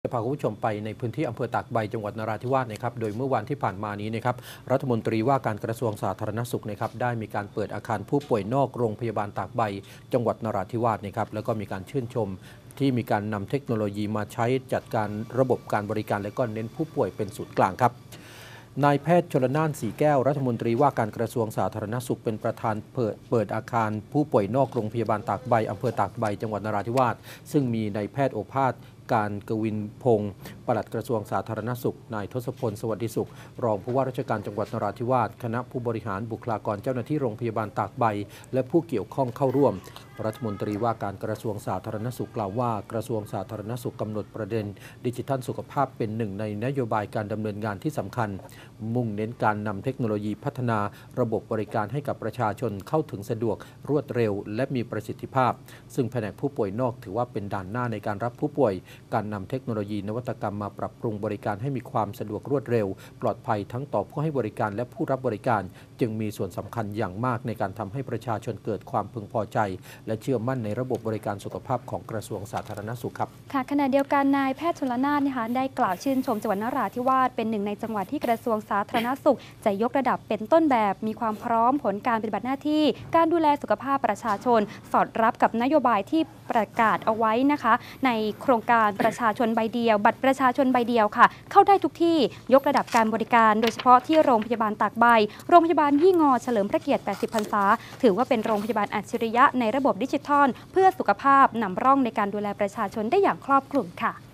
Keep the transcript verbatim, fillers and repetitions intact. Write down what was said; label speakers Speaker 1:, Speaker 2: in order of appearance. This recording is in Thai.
Speaker 1: จะพาคุณผู้ชมไปในพื้นที่อำเภอตากใบจังหวัดนราธิวาสนะครับโดยเมื่อวันที่ผ่านมานี้นะครับรัฐมนตรีว่าการกระทรวงสาธารณสุขนะครับได้มีการเปิดอาคารผู้ป่วยนอกโรงพยาบาลตากใบจังหวัดนราธิวาสนะครับแล้วก็มีการชื่นชมที่มีการนำเทคโนโลยีมาใช้จัดการระบบการบริการและก็เน้นผู้ป่วยเป็นศูนย์กลางครับนายแพทย์ชลน่านสีแก้วรัฐมนตรีว่าการกระทรวงสาธารณสุขเป็นประธานเปิดเปิดอาคารผู้ป่วยนอกโรงพยาบาลตากใบอำเภอตากใบจังหวัดนราธิวาสซึ่งมีนายแพทย์โอภาสการกวินพงศ์ปลัดกระทรวงสาธารณสุขนายทศพลสวัสดิสุขรองผู้ว่าราชการจังหวัดนราธิวาสคณะผู้บริหารบุคลากรเจ้าหน้าที่โรงพยาบาลตากใบและผู้เกี่ยวข้องเข้าร่วมรัฐมนตรีว่าการกระทรวงสาธารณสุขกล่าวว่ากระทรวงสาธารณสุขกำหนดประเด็นดิจิทัลสุขภาพเป็นหนึ่งในนโยบายการดำเนินงานที่สำคัญมุ่งเน้นการนำเทคโนโลยีพัฒนาระบบบริการให้กับประชาชนเข้าถึงสะดวกรวดเร็วและมีประสิทธิภาพซึ่งแผนกผู้ป่วยนอกถือว่าเป็นด่านหน้าในการรับผู้ป่วยการนำเทคโนโลยีนวัตกรรมมาปรับปรุงบริการให้มีความสะดวกรวดเร็วปลอดภัยทั้งต่อผู้ให้บริการและผู้รับบริการจึงมีส่วนสำคัญอย่างมากในการทำให้ประชาชนเกิดความพึงพอใจและเชื่อมั่นในระบบบริการสุขภาพของกระทรวงสาธารณสุขครับ
Speaker 2: ค่ะขณะเดียวกันนายแพทย์ชลน่านนะคะได้กล่าวชื่นชมจังหวัดนราธิวาสเป็นหนึ่งในจังหวัดที่กระทรวงสาธารณสุขจะยกระดับเป็นต้นแบบมีความพร้อมผลการปฏิบัติหน้าที่การดูแลสุขภาพประชาชนสอดรับกับนโยบายที่ประกาศเอาไว้นะคะในโครงการประชาชนใบเดียวบัตรประชาชนใบเดียวค่ะเข้าได้ทุกที่ยกระดับการบริการโดยเฉพาะที่โรงพยาบาลตากใบโรงพยาบาลยี่งอเฉลิมพระเกียรติแปดสิบพรรษาถือว่าเป็นโรงพยาบาลอัจฉริยะในระบบดิจิทัลเพื่อสุขภาพนำร่องในการดูแลประชาชนได้อย่างครอบคลุมค่ะ